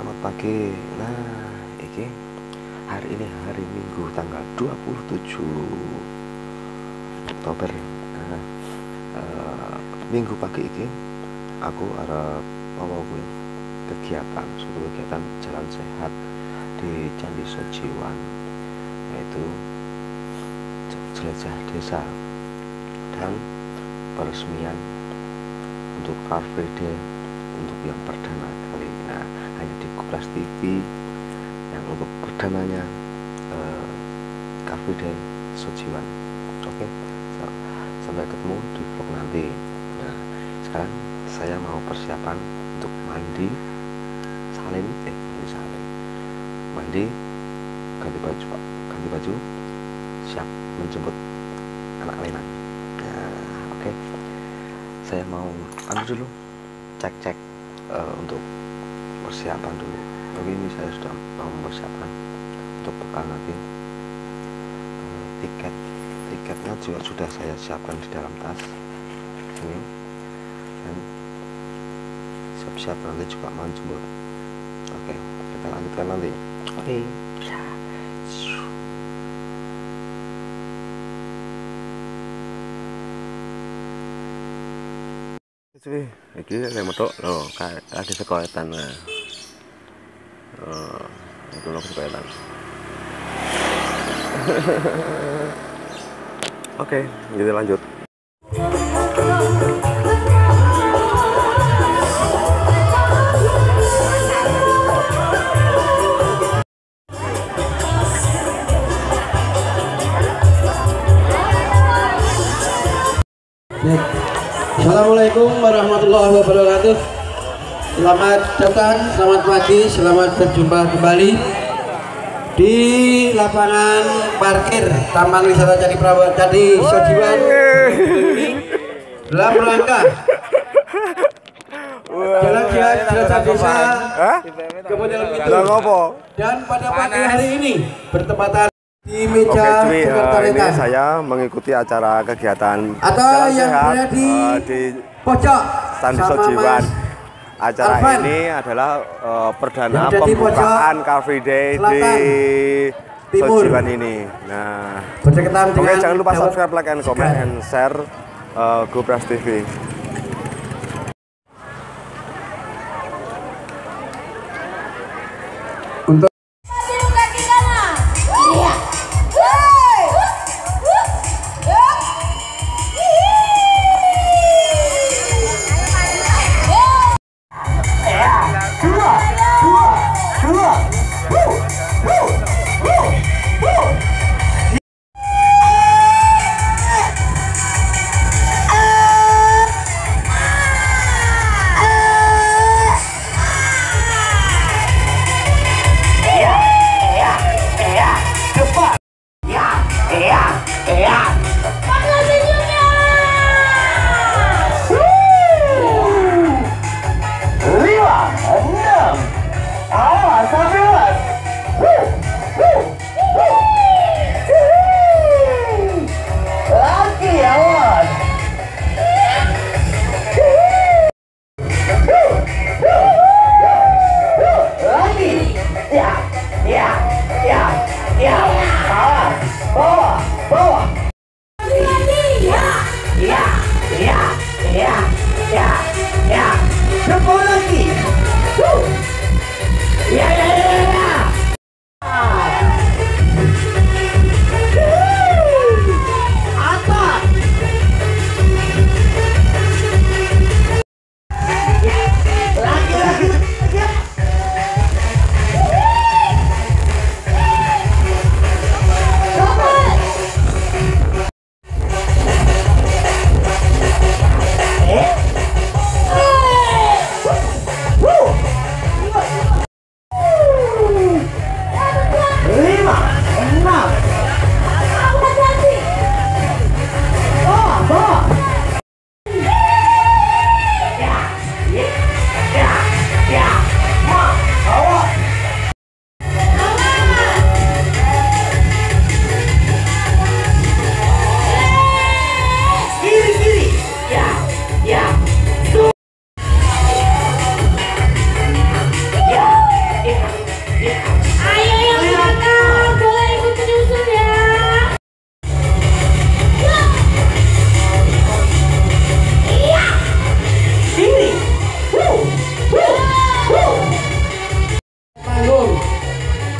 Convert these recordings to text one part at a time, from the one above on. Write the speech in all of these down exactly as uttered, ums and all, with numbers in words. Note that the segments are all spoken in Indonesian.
selamat pagi. Nah, ini hari ini hari Minggu tanggal dua puluh tujuh Oktober. Nah, uh, Minggu pagi ini aku arep mau kegiatan, suatu kegiatan jalan sehat di Candi Sojiwan, yaitu jelajah desa dan peresmian untuk Car Free Day untuk yang perdana kali. Nah, hanya di Gobras T V yang untuk perdananya uh, Car Free Day Sojiwan. Oke, so, sampai ketemu di vlog nanti. Nah, sekarang saya mau persiapan untuk mandi, salin, eh mandi salin, mandi, ganti baju, ganti baju, siap menjemput anak Lena. Nah, oke, saya mau anu dulu, cek-cek uh, untuk persiapan dulu. Oke, ini saya sudah mau mempersiapkan untuk bekal nanti. Uh, tiket tiketnya juga sudah saya siapkan di dalam tas ini, dan siap-siap nanti juga mau jemput. Oke, kita lanjutkan nanti. Oke. Cuy, iki lek metok lho, ada sekoetan. Nah. Oh, itu lho sekoetan. Oke, kita lanjut. Assalamualaikum warahmatullahi wabarakatuh. Selamat datang, selamat pagi, selamat berjumpa kembali di lapangan parkir Taman Wisata Candi Prawa Candi Sojiwan dalam rangka jalan sehat jelajah desa Kabupaten Bintang. Dan pada pagi hari ini bertepatan di meja Oke, cuy, uh, ini saya mengikuti acara kegiatan atau jalan yang sehat berada di, uh, di pojok Candi Sojiwan. Acara Arfan ini adalah uh, perdana pembukaan Car Free Day di Sojiwan ini. Nah, oke, jangan lupa subscribe, like, and comment, and share uh, Gobras T V. Untuk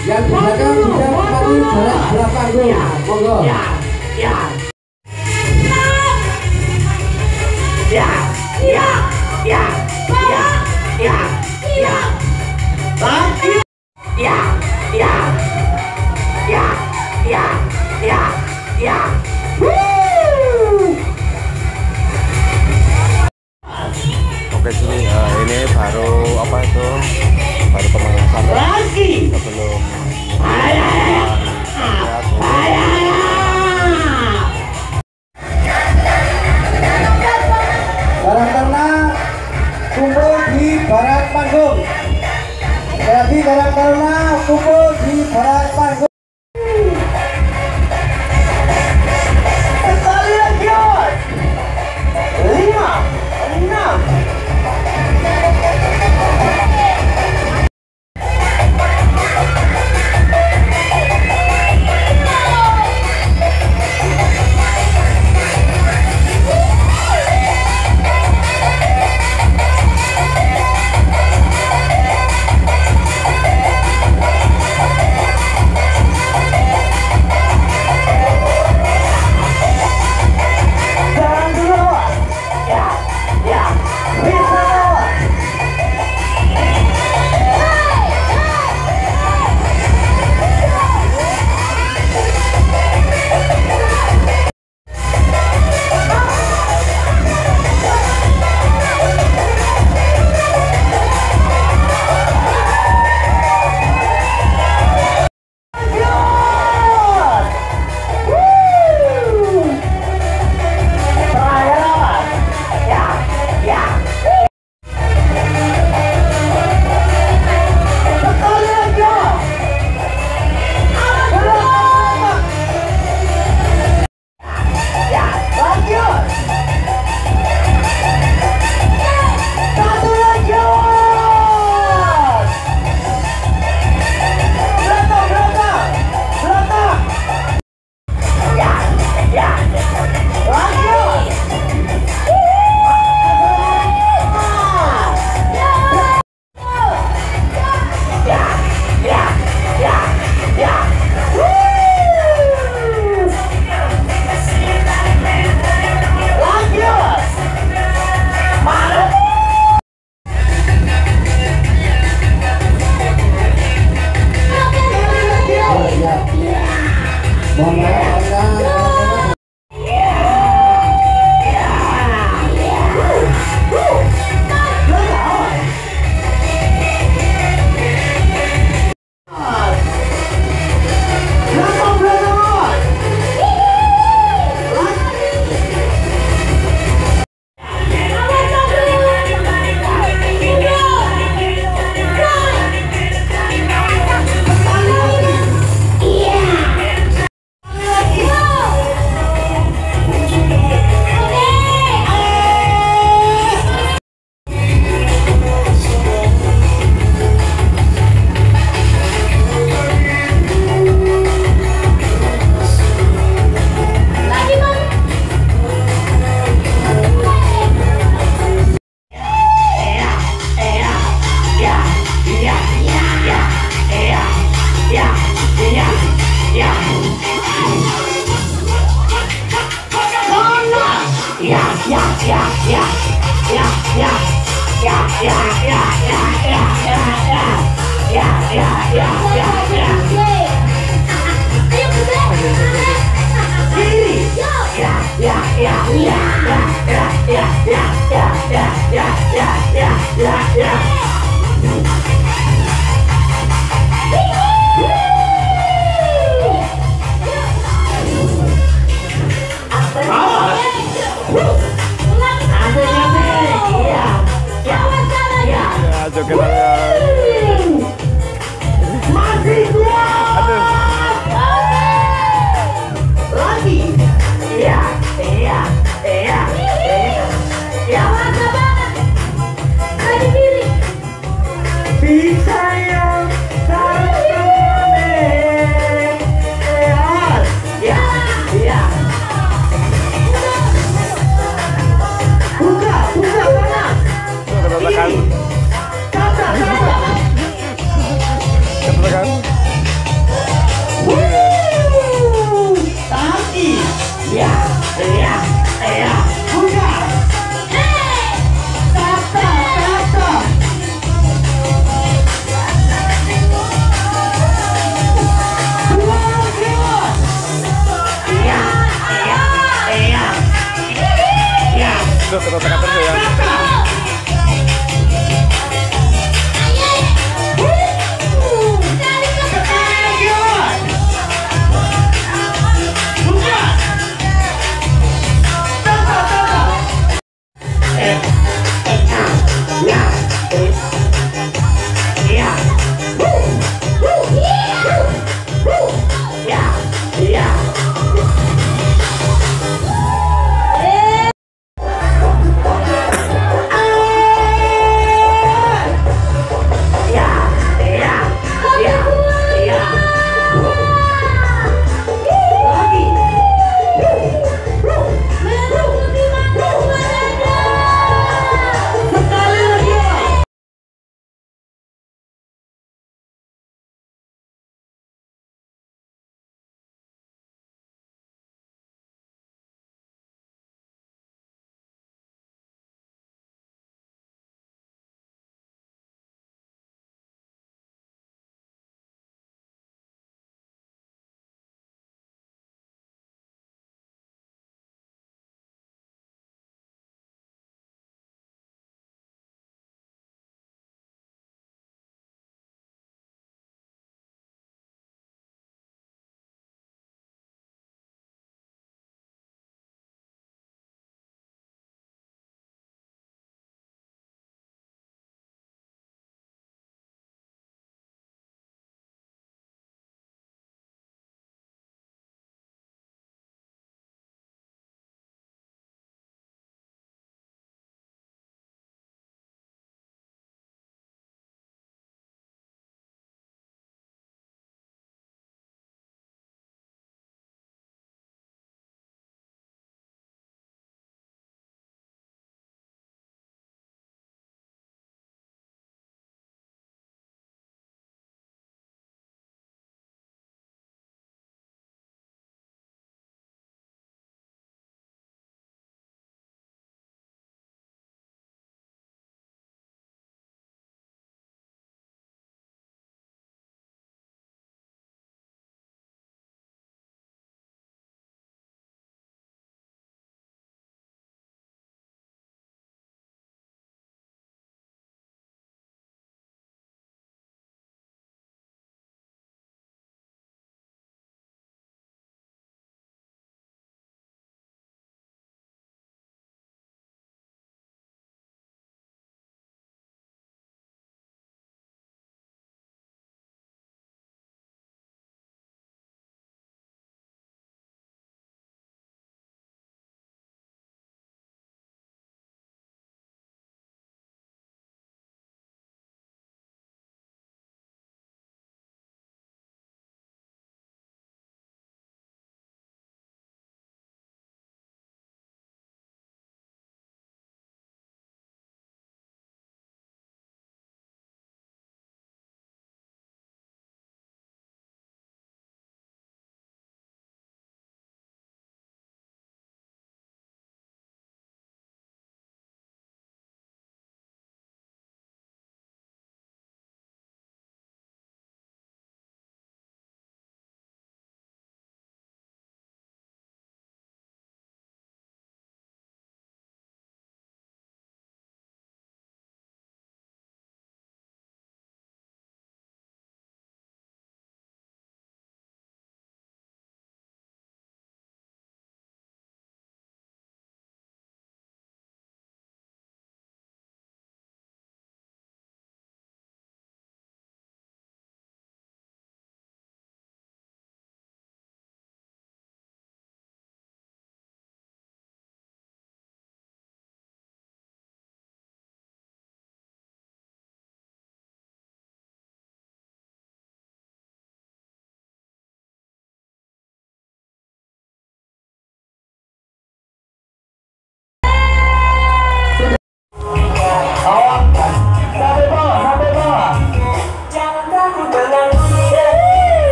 Yang di belakang bisa kembali jarak belakang dulu. Monggo. Ya, ya. Ya, ya, ya, ya, ya, ya. Lagi. Ya, ya, ya, ya, ya, ya. Oke sini uh, ini baru apa itu baru pemanasan Lagi. sebelum Garang Taruna kumpul di barat panggung. Jadi Garang Taruna kumpul di barat panggung. Sekali lagi. Lima, enam.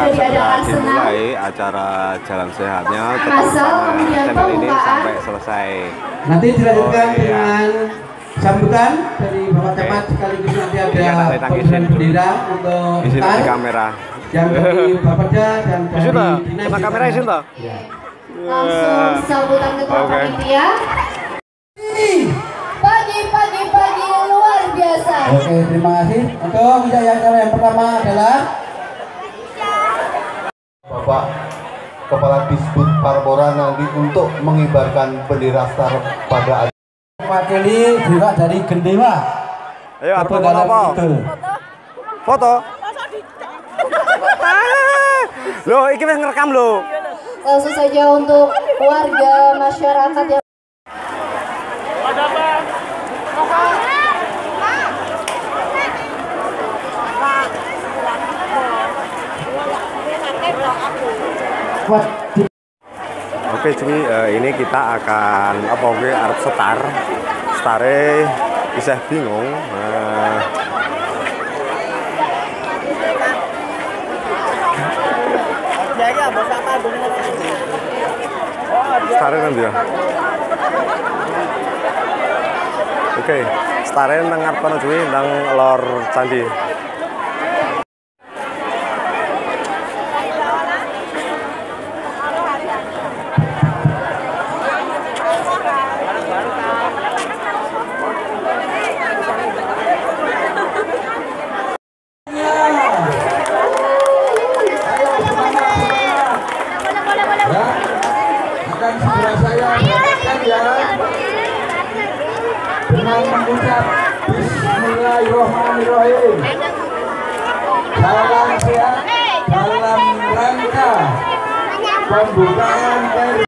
sudah diadakan senam. Dimulai acara jalan sehatnya tetap Asal sama kemudian channel ini pembukaan. sampai selesai. Nanti dilanjutkan Oh, iya. dengan sambutan dari Bapak Camat, sekaligus nanti ada Iya, tak letak pembukaan izin. bendera untuk Di sini iftar di kamera. yang dari Bapeda dan dari Isin toh? Dinas Kita kamera isin toh? Ya. Langsung sambutan ketua Oke. panitia. Pagi-pagi pagi luar biasa. Oke, terima kasih. Untuk yang acara yang pertama adalah Bapak Kepala Disbud Parpora nanti untuk mengibarkan bendera star pada mewakili juga dari Gendewa. Ayo, arep Foto foto dalam apa? itu. Foto. Loh, iki wis ngerekam lho. Langsung saja untuk warga masyarakat yang Buat di- Oke, jadi eh, ini kita akan apa gue arep setar. Stare isih bingung. Eh, Stare nanti ya. Oke, stare nang ngarep kono cuy nang lor candi. akan segera saya bacakan ya dengan mengucap Bismillahirrahmanirrahim. Salam sehat dalam rangka pembukaan dari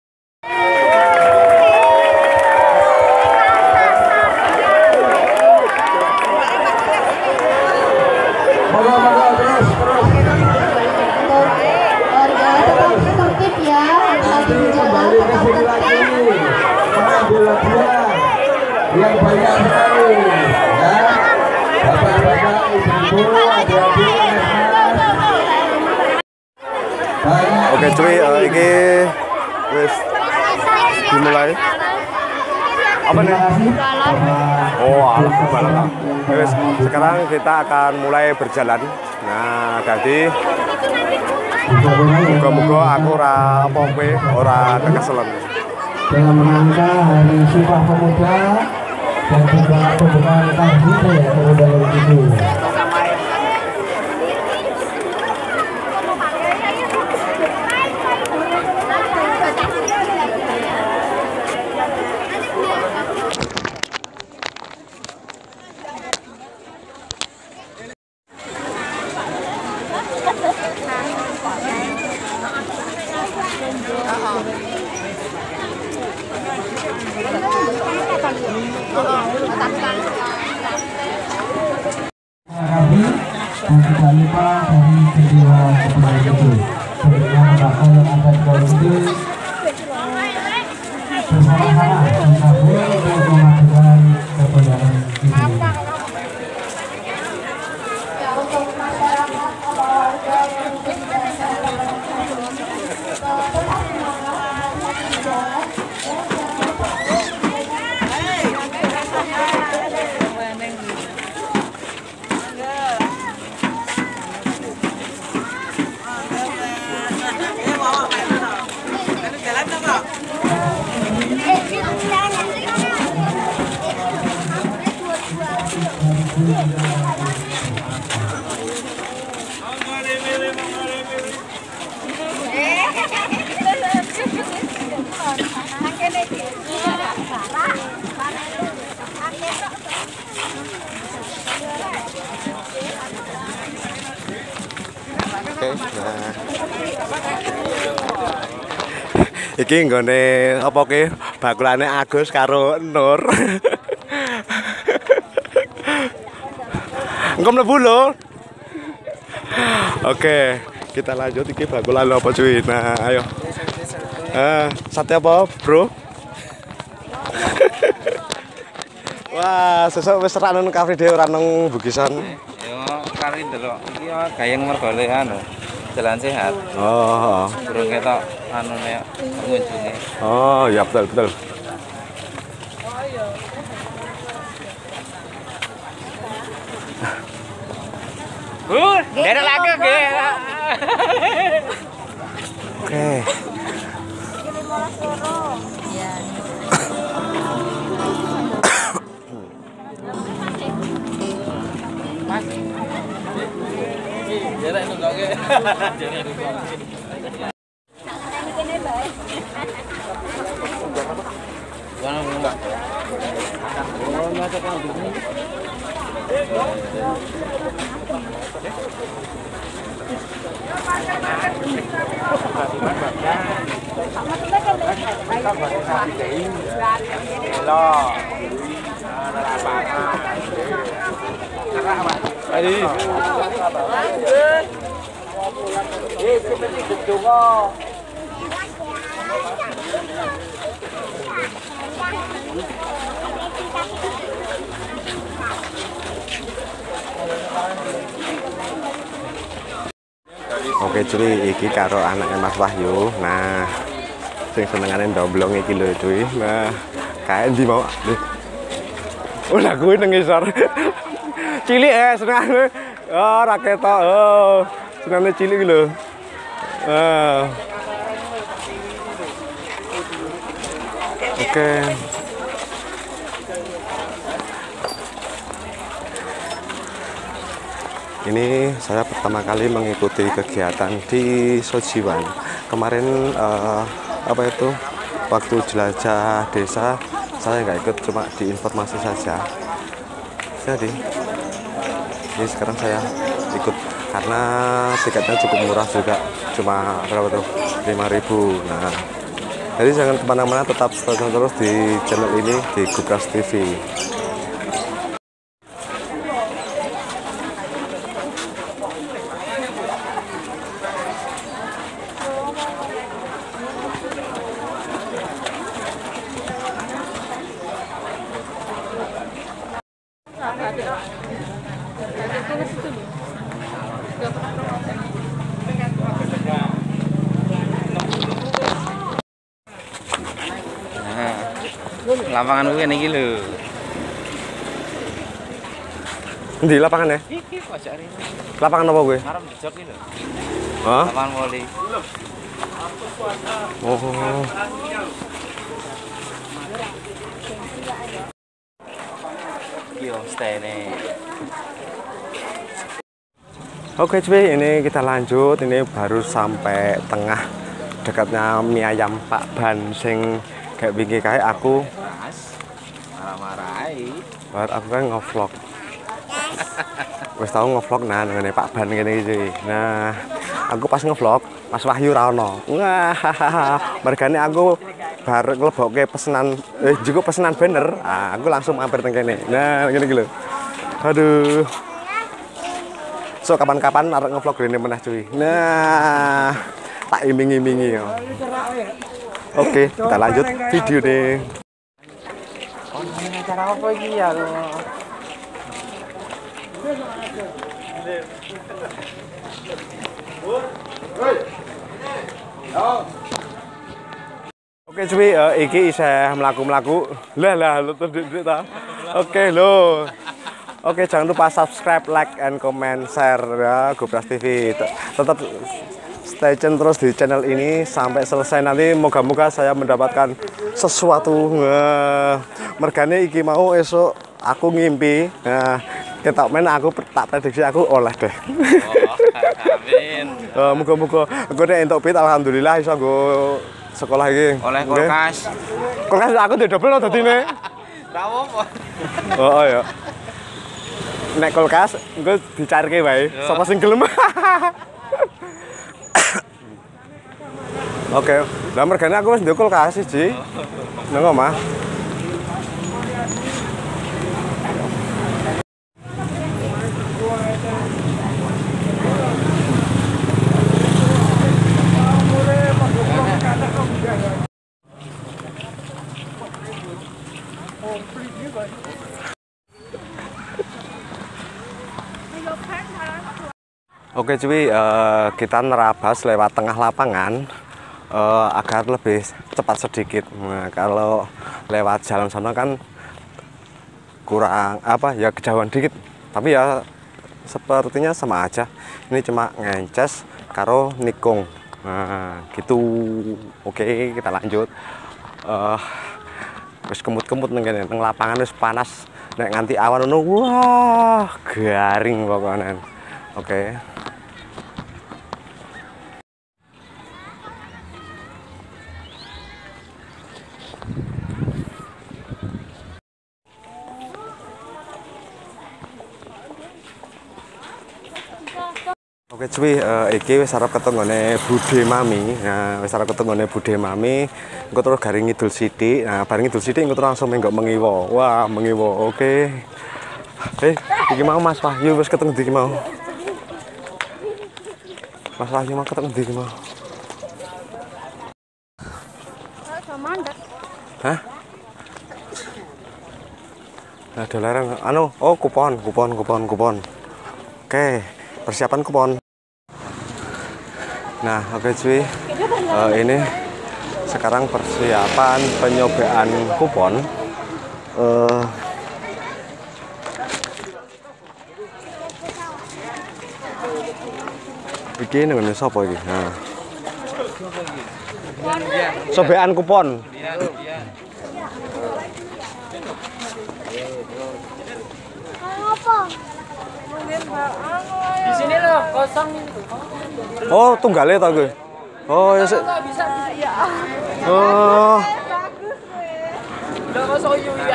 moga-moga terus terus untuk warga tetap tertib ya, lagi nanti berjalan kembali ke tetap sini lagi tertib. mengambil hadiah yang banyak sekali ya bapak-bapak ibu-ibu adik-adik banyak. Oke cuy, eh, iki wis dimulai. Apa nih? Oh, alah balap. Wis, sekarang kita akan mulai berjalan. Nah, jadi moga-moga aku ora apa kowe ora kekeselen. dalam rangka Hari Sumpah Pemuda dan juga pembukaan tahun ya pemuda itu. Kami dan tidak lupa dari kedua kepala itu dengan bakal yang ada di dalam itu bersama-sama menabung untuk memajukan kebudayaan ini. Ya, untuk masyarakat atau warga yang tidak tetap semangat jalan. Oke, nah. Iki nggone apa ki? Bakulane Agus karo Nur. Engko mlebu lho. Oke, kita lanjut iki bakulan apa cuy. Nah, ayo. Eh, sate apa, Bro? Wah, sesuk wis ra nang Cafe Dewe ora nang Bugisan. Yo kali ndelok iki ya gayeng mergole anu. jalan sehat. Oh, Burung ketok anu nek pengunjungnya. oh ya betul betul. Uh, derek lagi ge. Oke. Derek nunggak ge. Derek nunggak. Jangan nunggak. Oh, macam kan begini. Oke cuy, iki karo anaknya Mas Wahyu. Nah, sing senengane ndomblong iki lho cuy. Nah, kae ndi mau? Oh, lah kuwi nang ngisor. Cilik eh senengane. Oh, ra ketok. Oh, senengane cilik lho. Ah. Oke. Ini saya pertama kali mengikuti kegiatan di Sojiwan. Kemarin uh, apa itu waktu jelajah desa saya nggak ikut, cuma diinformasi saja. Jadi ini sekarang saya ikut karena tiketnya cukup murah juga, cuma berapa tuh lima ribu. Nah, jadi jangan kemana-mana, tetap tonton terus di channel ini di Gubras T V. Lapangan kuwi iki lho. Di lapangan ya? Iki pojok rene. Lapangan apa gue? Ngarep jog iki lho. Hah? Lapangan voli. Oh. Yo, stay-ne. Oke cuy, ini kita lanjut. Ini baru sampai tengah dekatnya mie ayam Pak Ban sing kayak wingi kae aku Marah-marahi. baru aku kan ngevlog. Wis tau ngevlog nah ngene Pak Ban ngene iki. Nah, aku pas ngevlog Mas Wahyu ra ono. Wah, mergane aku bar nglebokke pesenan eh juga pesenan banner. Ah, aku langsung mampir teng kene. Nah, ngene iki lho. Aduh. So kapan-kapan arek ngevlog rene meneh cuy. Nah, tak iming-imingi yo. Oke, kita lanjut video deh. Oh, ini acara apa iki ya lo? Oke cuy, uh, iki saya melaku-melaku. Lah lah, lu terdik ta. Oke lo. Oke, jangan lupa subscribe, like, and comment, share ya Gubras T V. Tetap stay tune terus di channel ini sampai selesai. Nanti moga-moga saya mendapatkan sesuatu. Nah, mergane iki mau esok aku ngimpi. Nah, ketok men aku tak prediksi aku oleh deh. Oh, amin. Uh, moga-moga aku nek entuk pit alhamdulillah iso nggo sekolah iki. Oleh kulkas. Kulkas aku ndek double lo dadine. Ra apa. Oh, oh ya. Nek kulkas engko dicarike wae. Sapa sing gelem. Oke, lah mergane aku wis ndek kulkas siji. Nang omah. Oke cuy, uh, kita nerabas lewat tengah lapangan uh, agar lebih cepat sedikit. Nah, kalau lewat jalan sana kan kurang apa ya, kejauhan dikit. Tapi ya sepertinya sama aja. Ini cuma ngences karo nikung. Nah, gitu. Oke, kita lanjut. Uh, wis kemut-kemut nang kene, nang lapangan wis panas. Nek nganti awan ngono, wah, garing pokoknya. Oke. Oke cuy, uh, iki wis arep ketenggone Bude Mami. Nah, wis arep ketenggone Bude Mami. Engko terus garing ngidul sithik. Nah, bareng ngidul sithik engko langsung menggok mengiwo. Wah, mengiwo. Oke. Eh, iki mau Mas Wahyu wis ketemu iki mau. Mas Wahyu mau ketemu iki mau. Hah? Nah, dolaran anu, oh kupon, kupon, kupon, kupon. Oke, persiapan kupon. Nah, oke cuy, uh, ini sekarang persiapan penyobaan kupon. Uh, iki nengene sapa iki? Nah. Sobekan kupon. Di sini loh, kosong itu. Oh, tunggale ta gue. Oh, ya sik. Enggak bisa ya. Oh. Udah kosong yo ya.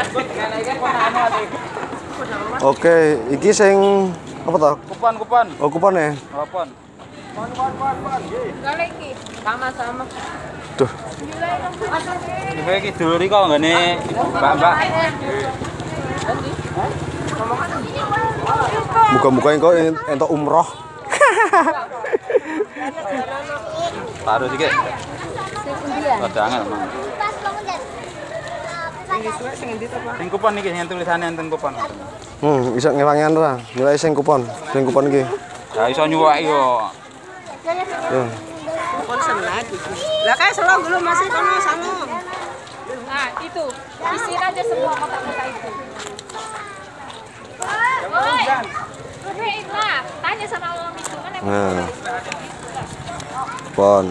Oke, iki sing apa ta? Kupon-kupon. Oh, kupon ya. Kupon. Kupon-kupon. Kali iki sama-sama. Duh. Iki iki dulur iki kok ngene Mbak-mbak. Muga-muga engko entuk umroh. Taruh sikit. Padangan emang. Sing kupon iki sing tulisane enten kupon. Hmm, iso ngewangian ora? Nilai sing kupon, sing kupon iki. Ya iso nyuwaki yo. Ya. Kupon lagi. Lah kayak selalu belum masih kono sama. Nah, itu. Isiin aja semua kotak-kotak itu. Woi. Nah, tanya sama orang itu kan emang. Nah. Kupon.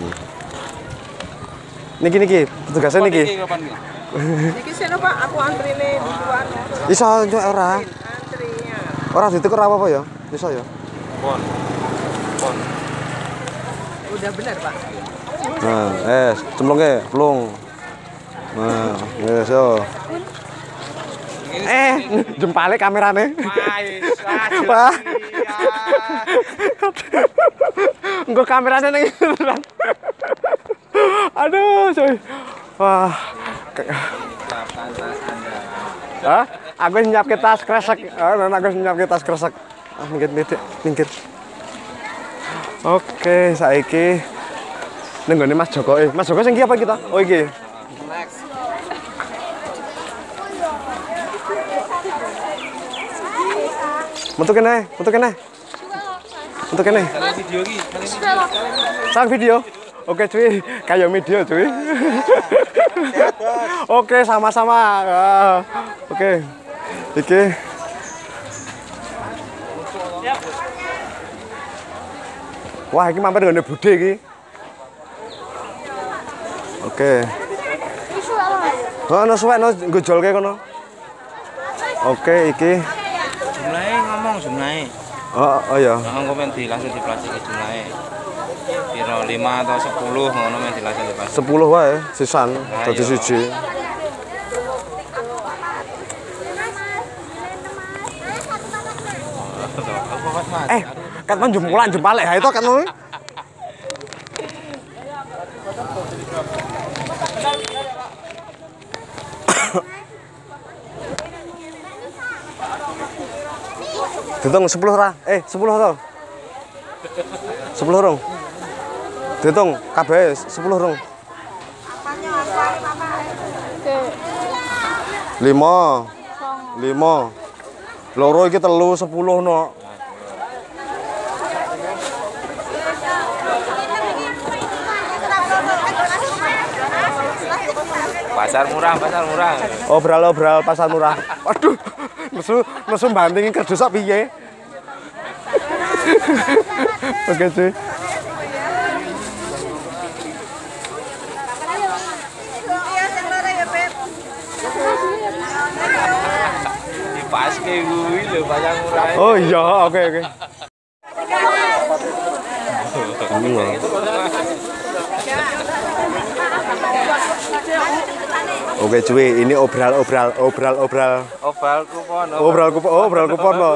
Niki niki, petugasnya niki. Niki seno Pak, aku antrine butuhan. Iso nyok ora? Antrinya. Ora dituker apa-apa ya? Iso ya? Kupon. Kupon. Udah benar Pak. Nah, eh, cemplungke, plung. Nah, wis yo. Eh, jempale kamerane. Wah. Engko kamerane ning beneran. Aduh, coy. Wah. Hah? Aku nyiapke tas kresek. Ah, aku nyiapke tas kresek. Ah, minggir-minggir, minggir. Oke, saiki ning gone Mas Joko. Eh, Mas Joko sing iki apa kita? Oh, iki. Metu kene, metu kene. Metu kene. Video iki, Sang video. Oke cuy, kayak media cuy. Oke, sama-sama. Uh, Oke. Iki. Wah, iki mampir ngene Bude iki. Oke. Oh, no suwek no ngojolke kono. Oke, iki. jumlahnya ngomong jumlahnya. Oh, oh ya. Nah, komen di langsung di plastik jumlahnya. Kira lima atau sepuluh ngono men di langsung di plastik. sepuluh wae sisan dadi siji. Eh, kan men jempulan jempalek ha itu kan ngono. Ditung sepuluh ra? Eh, sepuluh to. sepuluh rong. Ditung kabeh sepuluh rong. lima. lima. Loro iki telu sepuluh no. Pasar murah, pasar murah. Obral-obral pasar murah. Waduh, nesu nesu bantingin kerdus sak piye? Oke, cuy. Pas kayak gue lho pasar murah. Oh iya, oke oke. Oke cuy, ini obral obral obral obral. Obral kupon. Obral kupon, oh, obral kupon loh.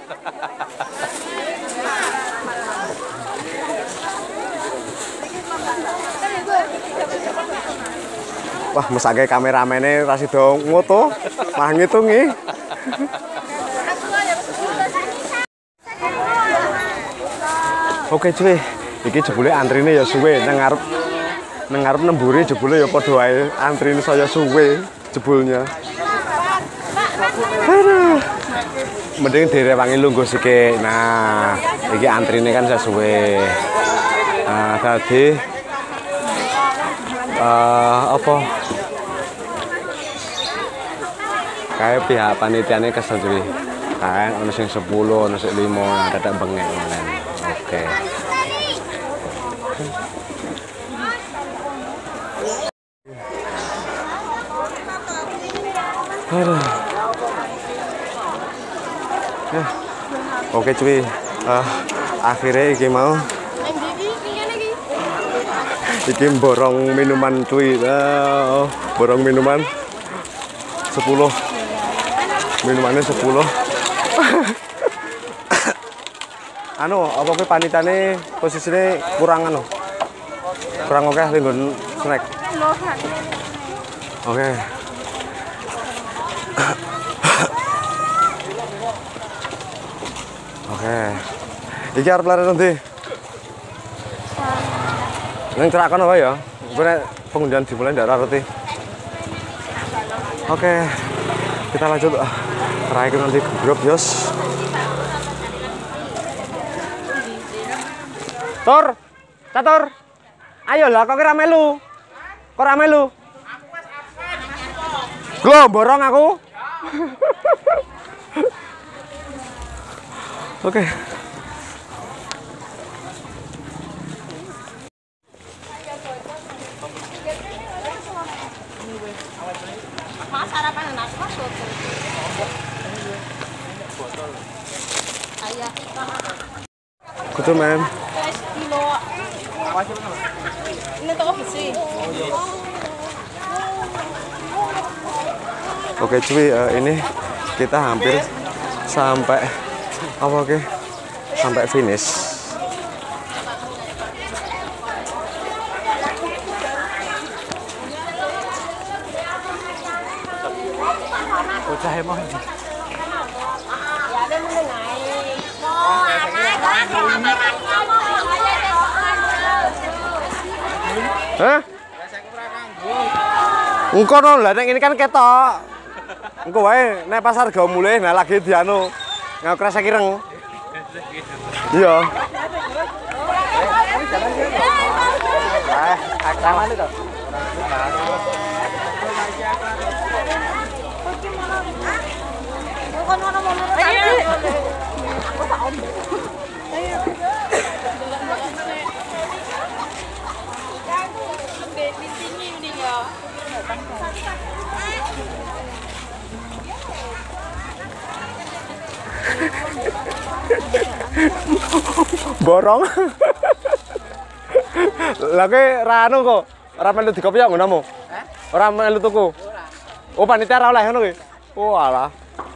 Wah, mesake kameramennya rasi dong ngoto, mah ngitungi. Oke cuy, iki jebule antrine ya suwe nang ngarep nang ngarep nembure jebule ya padha wae antrine saya suwe jebulnya. Aduh. Mending direwangi lungguh sike. Nah, iki antrine kan sesuwe. Nah, tadi uh, apa? Kayak pihak panitiane kesel cuy. Kayak ono sing sepuluh, ono sing lima, nah dadak bengek ngene. Oke. Aduh. Ya. Oke cuy. Uh, akhirnya iki mau iki borong minuman cuy. Uh, borong minuman sepuluh. Minumannya sepuluh. Anu, apa kuwi panitane posisine kurang anu. Kurang oke nggon snack. Oke. Oke. Iki arep lare nanti. Nang cerakon apa ya? Gue pengundian dimulai ndak ngerti. Oke. Kita lanjut terakhir nanti ke grup Yos. Tur, catur. Ayo lah, kok kira melu? Kok ora melu? Glo, borong aku. Oke. Mas sarapan enak Mas soto. Ayah. Kutu men. Kilo. Ini toko besi. Oke cuy, uh, ini kita hampir sampai apa oke? Sampai finish. Bocah emang. Hah? Engko no lah nek ini kan ketok. Engko wae nek pasar ga mulih nah lagi dianu ngaku rasa kireng. Iya. Eh, akalan itu. Borong. Lagi ranu kok. Ora melu dikopiok ngono. Hah? Ora melu tuku. Oh, panitia ora oleh ngono kuwi. Oh, alah.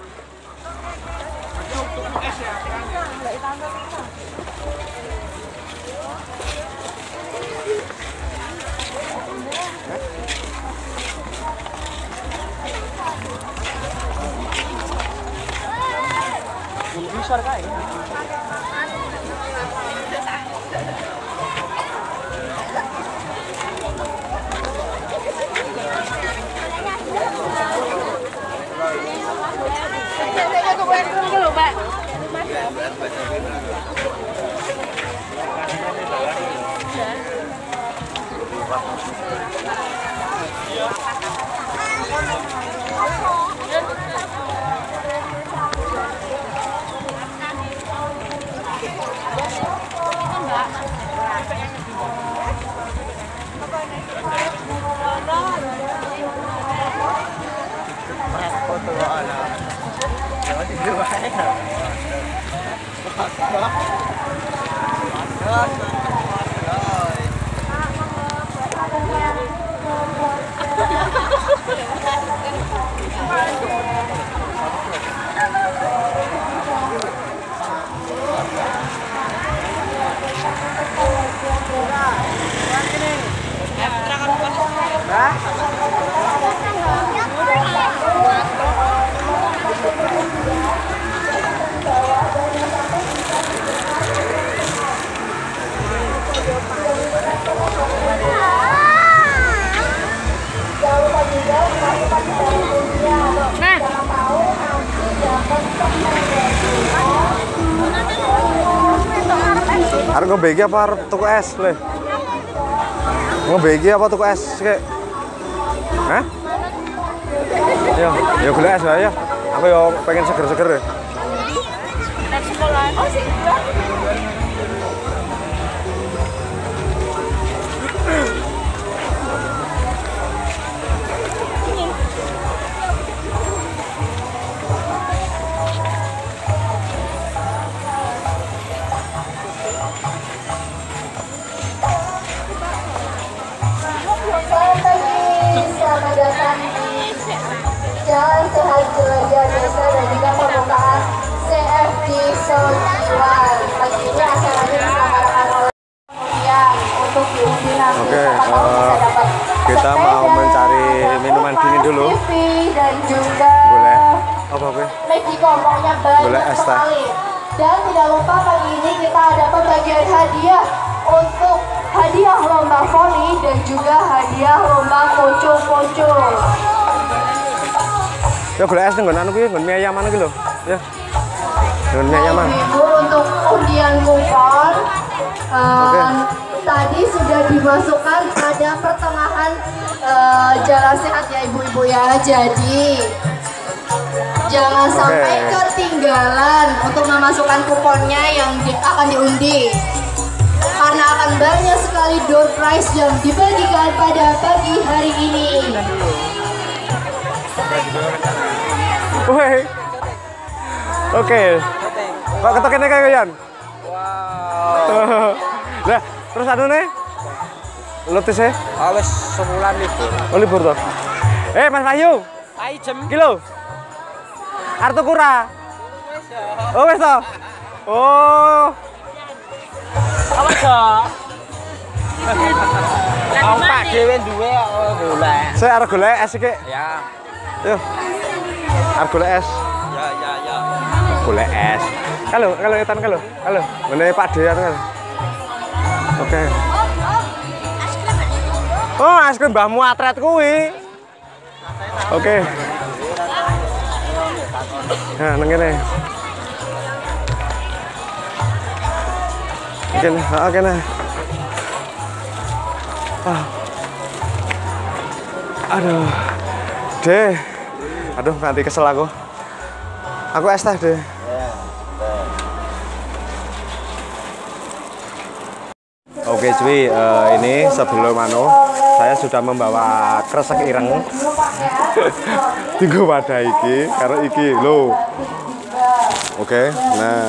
Bisa kae. Pak. Arep ngombe iki apa arep tuku es, Le? Ngombe iki apa tuku es, Kek? Hah? Yo, yo golek es ya. Aku yo pengen seger-seger ya. Dan sekolah. Oh, sih. Selamat datang di Jalan Sehat Jelajah Desa dan juga pembukaan C F D Sojiwan. Pagi ini acaranya diselenggarakan oleh kemudian untuk diundi nanti. Oke, Siapa tahu uh, bisa dapat kita sepeda, mau mencari minuman dingin dulu. T V dan juga Boleh. Apa gue? Lagi kelompoknya banyak Boleh es teh. sekali. Dan tidak lupa pagi ini kita ada pembagian hadiah untuk hadiah lomba voli dan juga hadiah lomba poco-poco. Ya golek es nggon anu kuwi, nggon mie ayam anu ki lho. Ya. Nggon mie ayam. Ibu untuk undian kupon uh, Oke. tadi sudah dimasukkan pada pertengahan uh, Jalan Sehat ya ibu-ibu ya. Jadi jangan sampai ketinggalan untuk memasukkan kuponnya yang di, akan diundi. Karena akan banyak sekali door prize yang dibagikan pada pagi hari ini. Woi. Oke. Kok ketokene kayak Yan? Wow. Lah, terus anu ne? Lotus e? Oh, wis sebulan libur. Oh, libur toh. Eh, Mas Bayu. Ai jem. Iki lho. Arep tuku ora? Oh, wis toh. Oh. Apa kok? Aku pak dhewe duwe kok golek. Saya arep golek es iki. Ya. Yo. Arep golek es. Ya, ya, ya. Golek es. Halo, halo etan halo. Halo. Mene Pak De anu. Oke. Oh, es krim mbahmu atret kuwi. Oke. Nah, nang kene. Oke, oke nah. Ah. Aduh. Deh. Aduh, nanti kesel aku. Aku es teh, Deh. Oke cuy, uh, ini sebelum anu saya sudah membawa kresek ireng tiga wadah iki karena iki lo. Oke, nah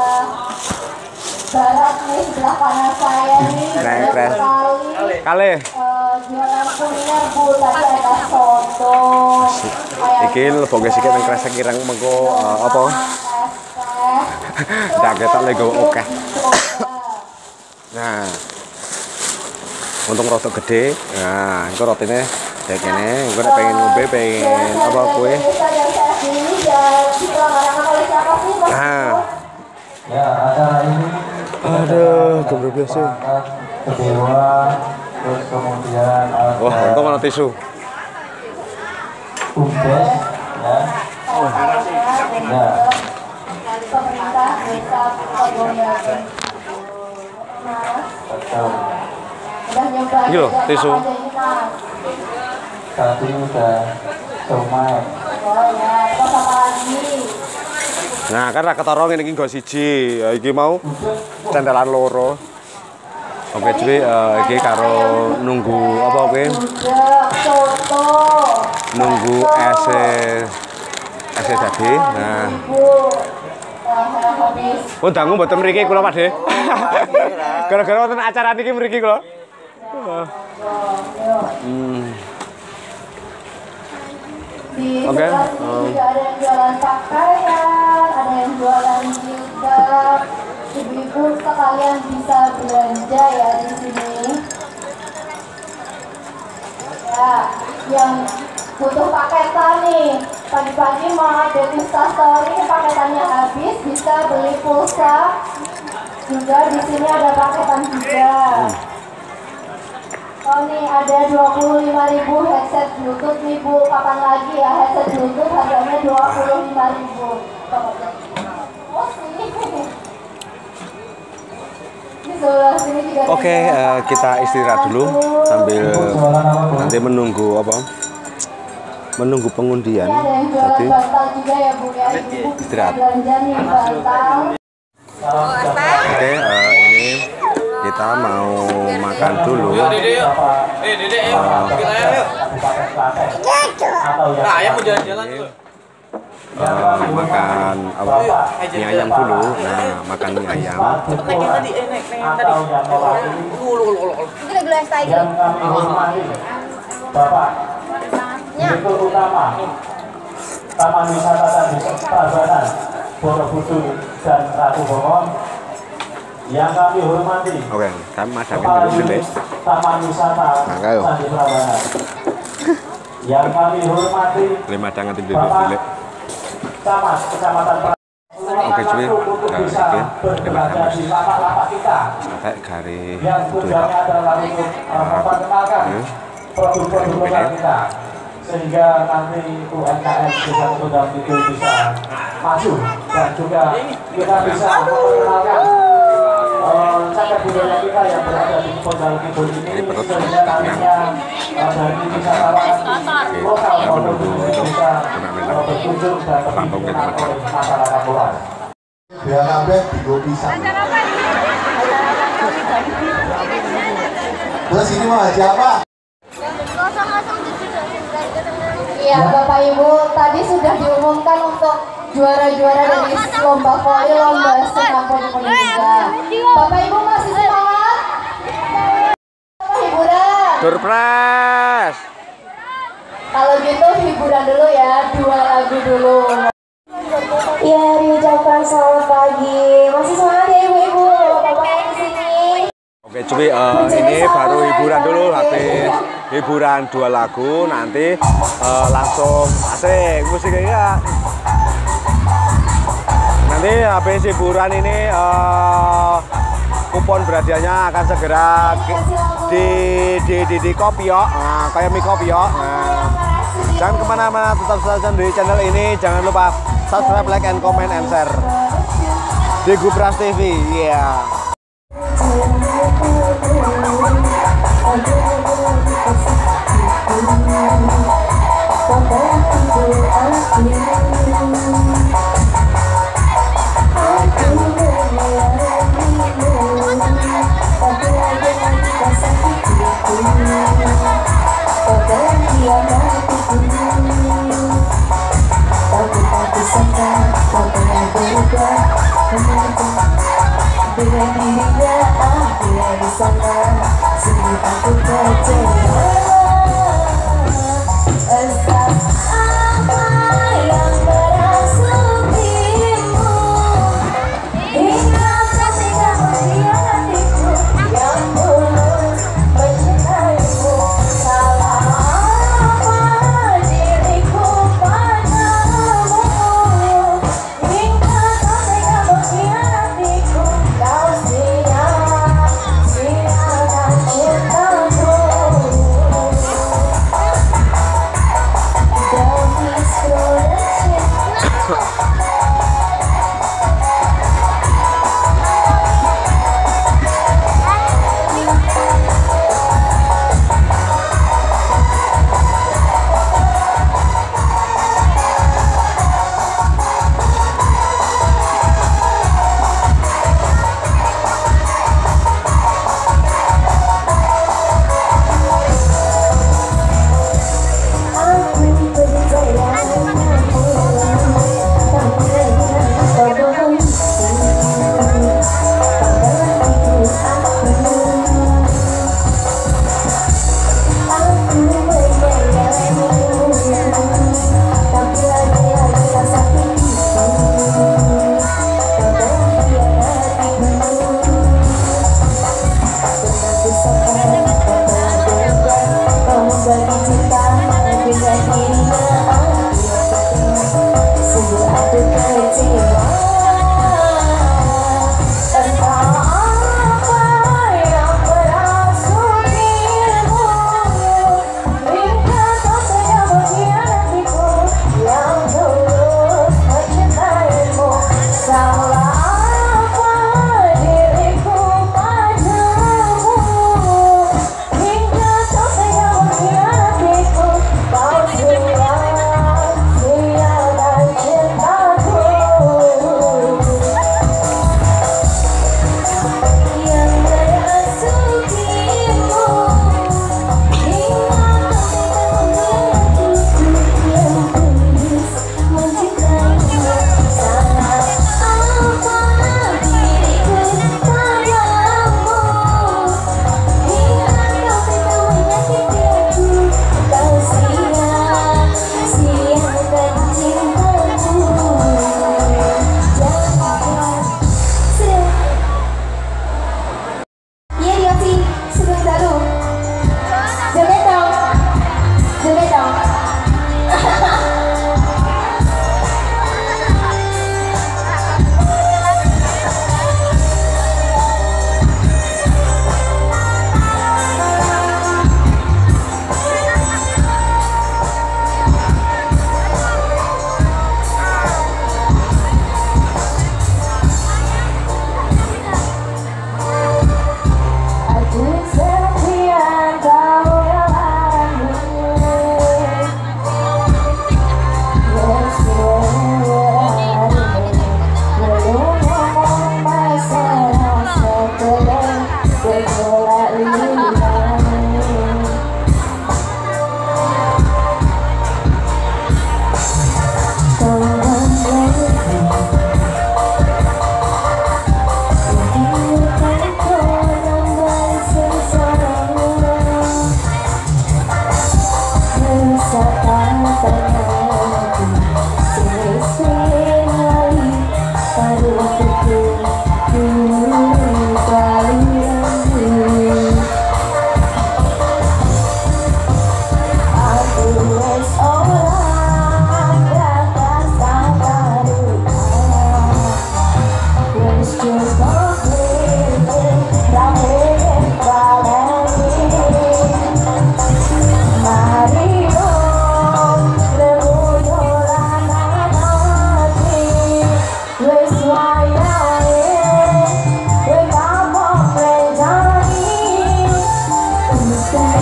Barat nih sebelah kanan saya nih. Nah, kres. Kali. Jualan kuliner bu, tadi ada soto. Iki leboke sikit nang kresek ireng mengko uh, apa? Ndak ketok lego oke. Nah. Untung rada gede. Nah, engko rotine kayak kene, engko nek pengen ngombe pengen apa kue. Nah. Ya, acara ini Aduh, gebrek biasa. kedewa, terus kemudian ada Wah, untung ana tisu. Bumdes, ya. Ya. Pemerintah desa Purworejo. Betul. Udah nyoba Ini loh, aja, tisu. apa aja ini, Mas? Tadi udah somai. Oh ya, terus apa lagi? Nah, kan ra ketara ngene iki nggo siji. Ya iki mau cendelan loro. Oke, cuy, uh, iki karo nunggu apa kuwi? Udah, soto. Nunggu es es dadi. Nah, Ibu, habis. Oh, dangu mboten mriki kula Pak De. Gara-gara wonten acara niki mriki kula. Hmm. Di Oke. sebelah sini juga ada yang jualan pakaian, ada yang jualan jilbab. Ibu-ibu sekalian bisa belanja ya di sini. Ya, yang butuh paketan nih, pagi-pagi mau update instastory, paketannya habis, bisa beli pulsa. Juga di sini ada paketan juga. Oh nih ada dua puluh lima ribu headset Bluetooth nih Bu, kapan lagi ya headset Bluetooth harganya dua puluh lima ribu. Oh sini. Di sebelah sini juga. Oke, uh, kita istirahat dulu sambil nanti menunggu apa? Menunggu pengundian. Ini ada yang jualan Jadi bantal juga ya Bu ya. Ibu istirahat. belanja nih bantal. Oke, uh, ini kita mau makan dulu. Eh, Dede yuk. Kita yuk. Nah, ayah mau jalan-jalan dulu. Uh, makan apa? Mie ayam dulu. Nah, makan mie ayam. Cepet naik yang tadi, eh naik naik yang tadi. Lu lu lu lu. Ini gula es lagi. Bapak Ya. Direktur Utama Taman Wisata Candi Prambanan Borobudur dan Ratu Bongkong yang kami hormati Oke, kami madangin Kepala dulu deh. Unit Taman Wisata Mangga yo. Candi Prambanan yang kami hormati Lima dangan dulu Bapak dulu. Camat Kecamatan Prambanan. Oke, cuy. Untuk Nah, bisa iki berbelanja di lapak-lapak kita Kayak gari yang itu tujuannya adalah untuk uh, memperkenalkan produk-produk lokal kita sehingga nanti U M K M desa Tunggal itu bisa maju dan juga kita bisa memperkenalkan uh, cagar budaya kita yang berada di Tunggal Kidul ini sehingga nantinya uh, dari wisatawan lokal maupun bisa uh, berkunjung dan lebih dikenal oleh masyarakat luas. Biar kabeh digo pisang. Terus ini mau haji apa? Iya Bapak Ibu, tadi sudah diumumkan untuk juara-juara dari lomba voli, lomba sekampung Indonesia. Bapak Ibu masih semangat? Hiburan. Surprise. Kalau gitu hiburan dulu ya, dua lagu dulu. Ya, diucapkan selamat pagi. Masih semangat ya Ibu-ibu, Bapak di sini. Oke, cuy, uh, ini baru hiburan dulu, habis hiburan dua lagu, nanti uh, langsung asik musiknya. Nanti habis hiburan ini uh, kupon berhadiahnya akan segera di di di, di Kopio, nah, kayak mie Kopio. Nah, jangan kemana-mana, tetap saja di channel ini. Jangan lupa subscribe, like, and comment, and share di Gubras T V. Iya. Yeah. Dengan dirinya ada di sana, sini aku percaya. Entah apa yang merasukimu, hingga ketika mengkhianatiku, yang tulus mencintaimu. Salah apa diriku padamu, hingga ketika mengkhianatiku. Kau sia-siakan utamaku.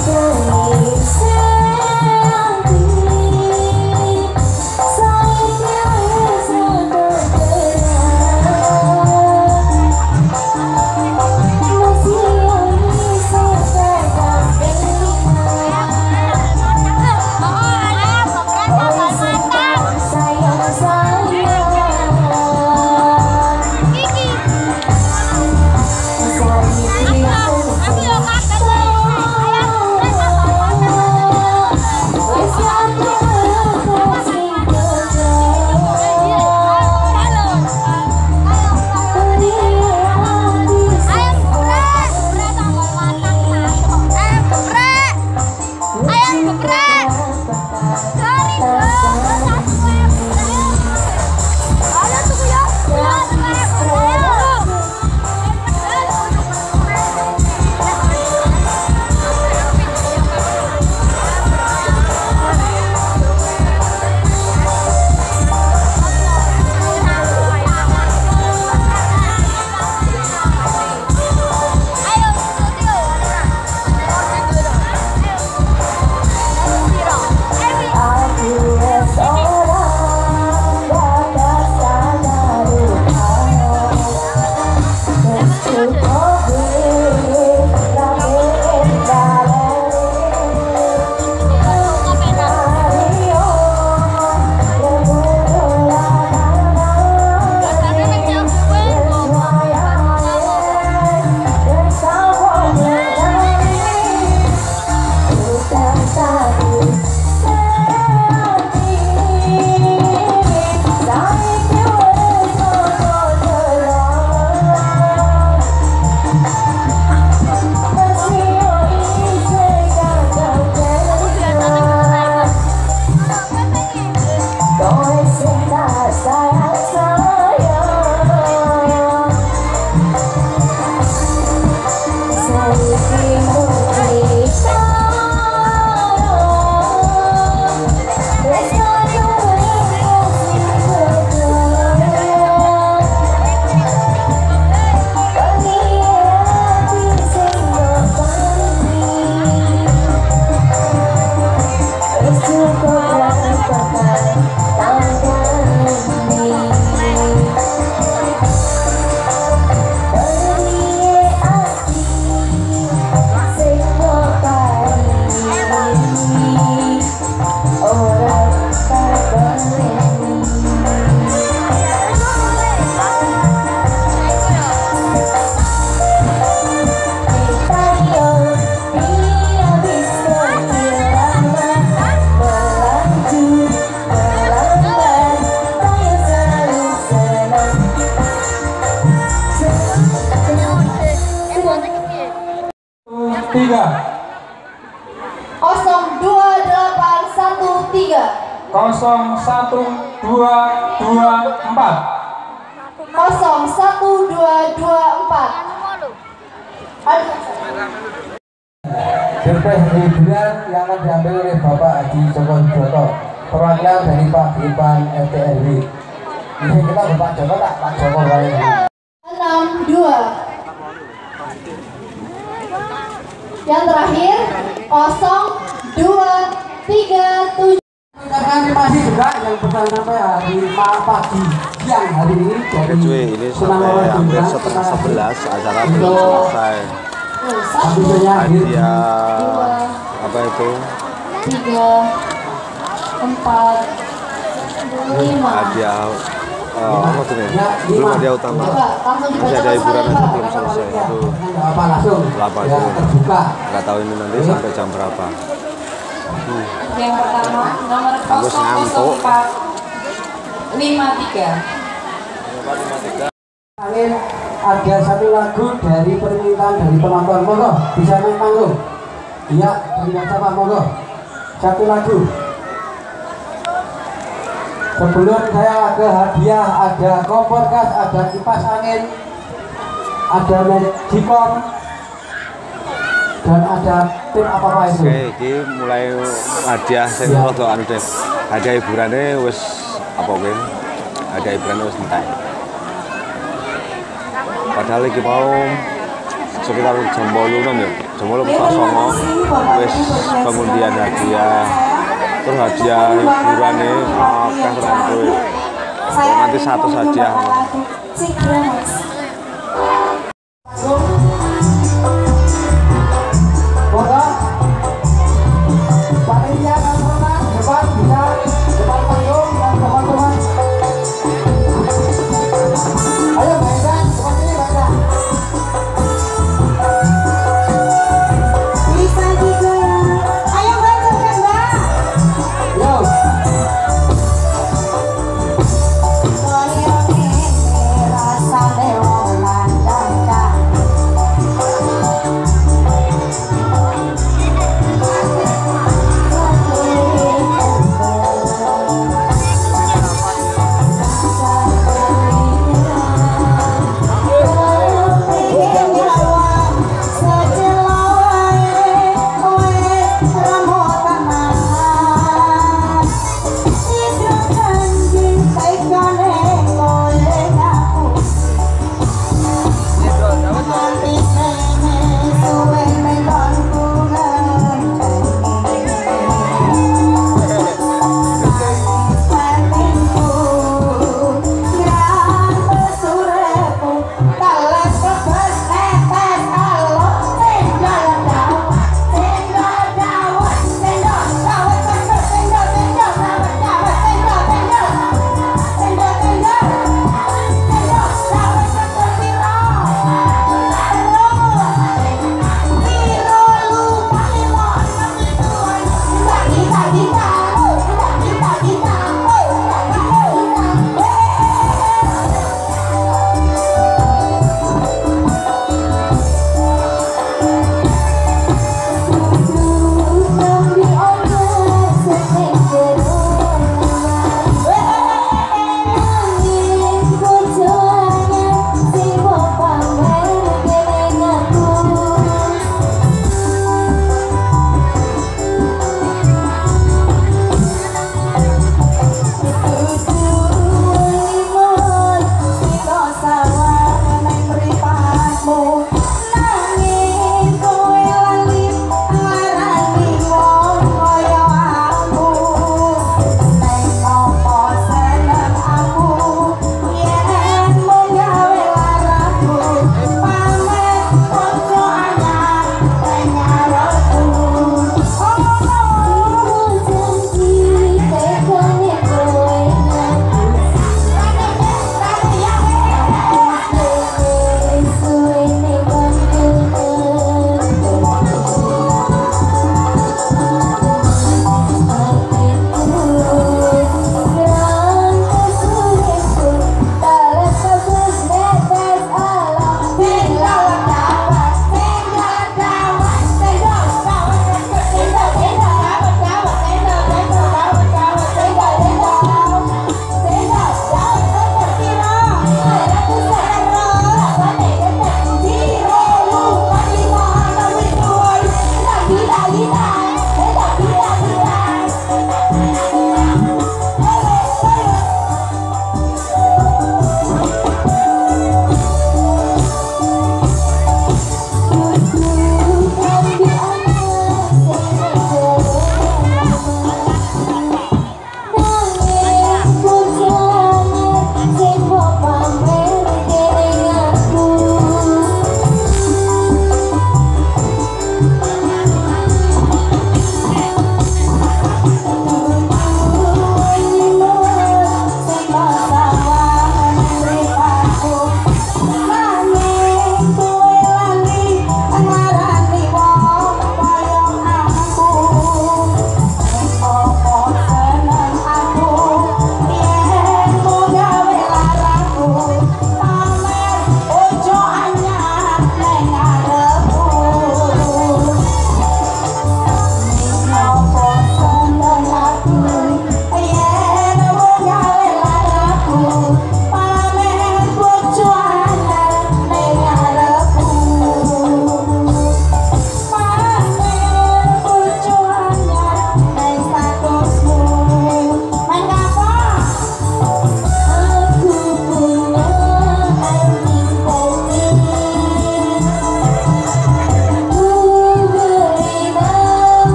tiga nol dua delapan satu tiga nol satu dua dua empat nol satu dua dua empat. Pilpres hiburan yang akan diambil oleh Bapak Haji Joko Widodo, perwakilan dari Pak Dipan R T R W. Ini kita Bapak Joko tak Pak Joko kali ini. enam dua. Yang terakhir nol dua tiga tujuh. Karena animasi juga yang pertama sampai hari pagi siang hari ini. Oke cuy, ini sampai hampir setengah sebelas acara belum selesai. Hadiah apa itu? Tiga, empat, lima. Hadiah uh, apa tuh nih? Belum hadiah utama. Masih ada hiburan aja belum selesai. Itu apa itu? Nggak tahu ini nanti sampai jam berapa. Hmm. Yang pertama nomor Agus ngantuk. empat lima tiga. Angin ada satu lagu dari permintaan dari penonton, monggo bisa naik panggung. Iya, terima kasih monggo. Satu lagu. Sebelum saya ke hadiah, ada kompor gas, ada kipas angin, ada magicom, dan ada tim apa apa itu. Oke, ini mulai hadiah saya ya. Rada anu deh. Hadiah hiburannya wis apa kowe? Hadiah hiburannya wis entek. Padahal iki mau sekitar jam delapan ya, Jemul Pukul Songo wis pengundian hadiah terus hadiah hiburan nih oke teman gue nanti satu saja Rasane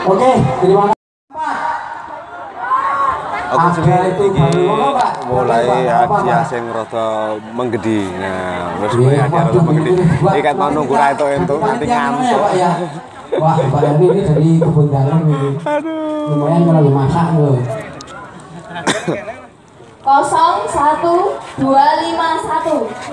Oke, terima kasih. Oke, jadi iki mulai hadiah sing rada menggedi. Nah, wis mulai hadiah rada menggedi. Iki kan mau nunggu ra entuk-entuk nanti ngantuk. Wah, Pak Yani ini dari kebun dalam ini. Aduh. Lumayan kalau masak loh. Kosong satu dua lima satu.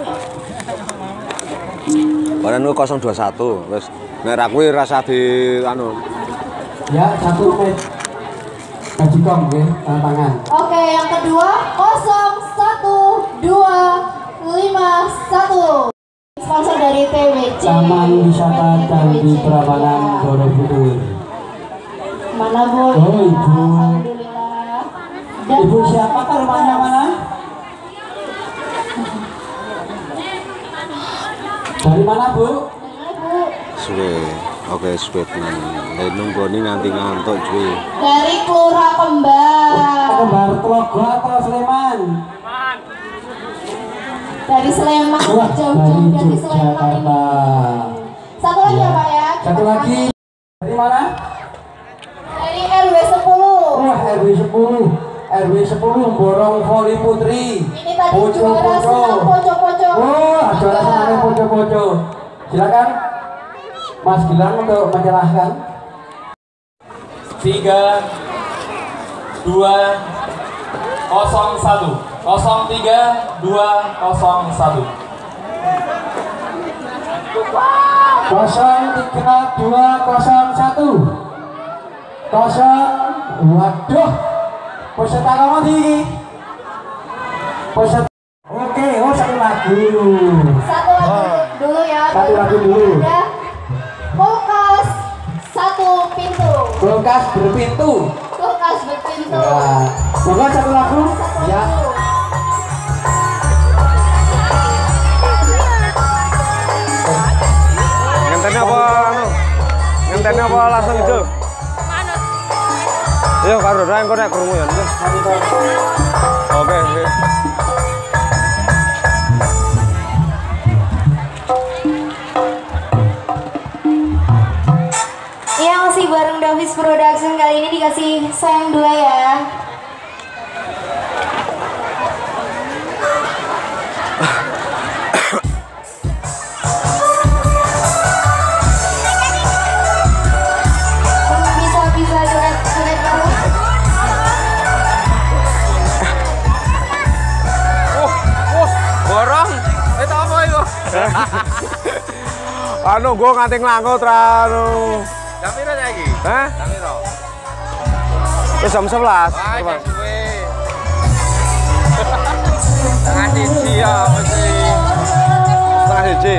Barang nu nol dua satu. Wis nek ra kuwi rasa di anu. Ya, satu menit. Kajikom nggih, tangan. Oke, yang kedua kosong satu dua lima satu. Sponsor dari T W C. Taman Wisata Candi Prambanan Borobudur. Mana Bu? Oh, Ibu. Alhamdulillah. Dan Ibu siapa kan rumahnya mana? Dari mana Bu? Suwe. Oke, sweet nih. Nunggu nih nganti ngantuk cuy. Dari Kelurahan Kembar. Kembar Tlogo atau Sleman? Dari Sleman, jauh-jauh dari Sleman ini. Satu lagi ya Pak ya? Satu lagi. Dari mana? Dari R W sepuluh. Wah, R W sepuluh. R W sepuluh Borong Voli Putri. Ini tadi juara senam poco-poco. Wah, juara senam poco-poco. Silakan Mas Gilang untuk menyerahkan. Tiga, dua, kosong satu, kosong tiga, dua, kosong satu. Kosong tiga, dua, kosong satu. Kosong, waduh, peserta kamu tinggi. Peserta. Oke, oh satu lagu. Satu lagu dulu ya. Satu lagu dulu. Kulkas satu pintu. Kulkas berpintu. Kulkas berpintu. Ya. Kulkas satu lagu. Ya. Ngenteni apa anu? Ngenteni apa langsung itu? Manut. Iya, karo ra engko nek krungu ya. Oke, oke. Iya, masih bareng Davis Production, kali ini dikasih sayang dua ya. Bisa bisa joget joget kamu. Oh, oh, borong. Itu apa itu? Anu gua nganti nglangut ra anu. Jam piro saiki? Hah? Jam piro? Wis jam sebelas. Wah, jam suwe. Setengah siji ya mesti. Setengah siji.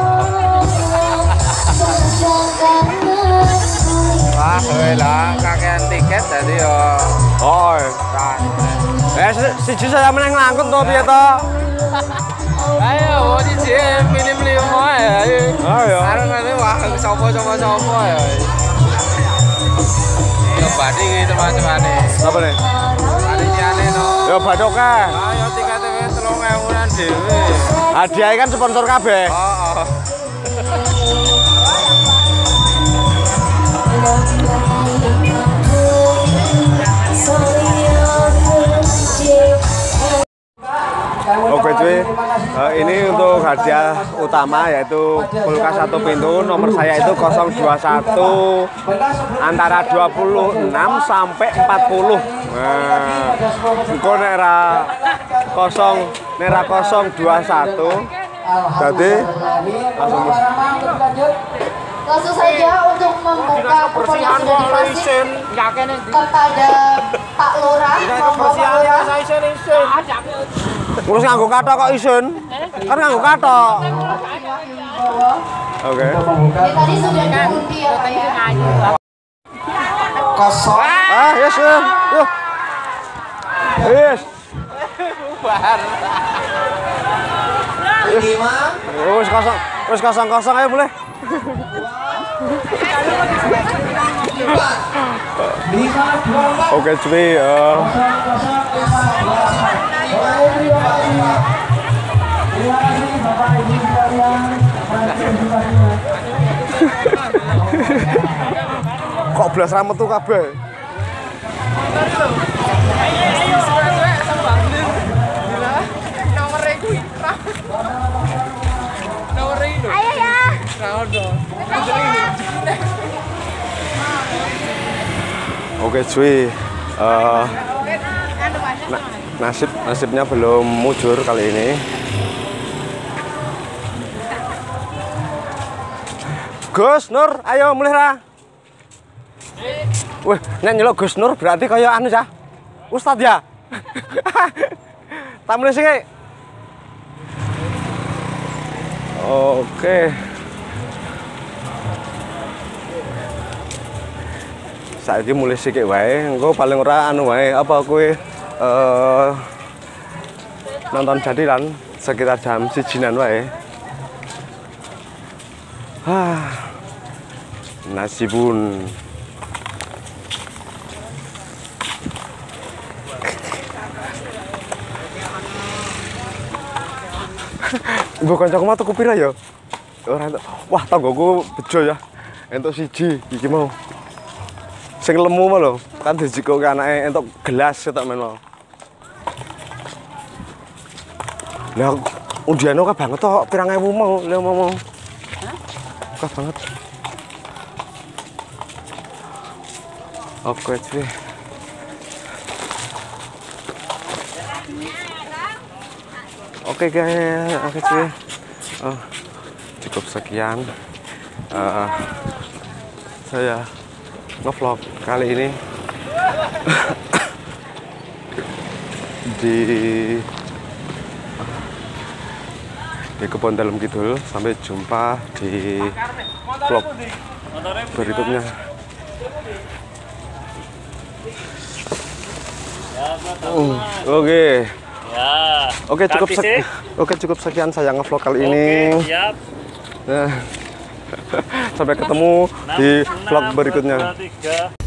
Wah, kowe lah kakean tiket dadi yo. Oh. Eh, siji saya meneng ngangkut to piye to? Ayo, mau siji minim limo ya. Ayo. Arep ngene wah sapa-sapa sapa ya. Yo badi iki termasukane. Apa nih? Panitiane no. Yo badoka. Ayo tikete wis telung ewunan dhewe. Hadiah kan sponsor kabeh. Heeh. Oke cuy, uh, ini untuk hadiah utama yaitu kulkas satu pintu. Nomor saya itu nol dua satu antara dua puluh enam sampai empat puluh. Nah, engko nek ra kosong nek ra nol dua satu. Jadi langsung Langsung saja untuk membuka kupon yang sudah dikasih kepada Pak Lurah. Monggo Pak Lurah. terus nganggo kathok kok isin? Kan nganggo kathok. Oke. Ini tadi sudah diundi ya Pak ya. Kosong. Ah, yes, yes. Yuk. Yes. Bubar. Lima. Wis kosong, wis kosong-kosong ayo boleh. Lima dua empat. Oke cuy, uh, Terima kasih Bapak Ibu sekalian. kok belas ramet tuh kabeh. Ayo ya. Oke cuy, uh, na nasib nasibnya belum mujur kali ini. Gus Nur, ayo mulai ra. Wih, nek nyeluk Gus Nur berarti kaya anu ya. Ustad ya. Tak mulai sih. Oke. Saiki mulai sithik wae, engko paling ora anu wae apa kowe uh, nonton jadilan sekitar jam sijinan wae. Hah. Nasibun. Ibu kancaku mah tuku pira ya? Ora entuk. Wah, tanggoku bejo ya. Entuk siji iki mau. Sing lemu mah lho, kan dijikoke anake entuk gelas ketok men mau. Lah undiane akeh banget tok, pirang ewu mau, lha mau. Akeh banget. Oke, cuy. Oke guys, oke cuy. Oh, cukup sekian. Uh, saya ngevlog kali ini di di Kebon Dalem Kidul. Sampai jumpa di vlog berikutnya. Uh, oke. Okay. Ya. Oke, cukup sekian. Oke, cukup sekian saya ngevlog kali ini. Siap. Nah. Sampai ketemu di vlog berikutnya.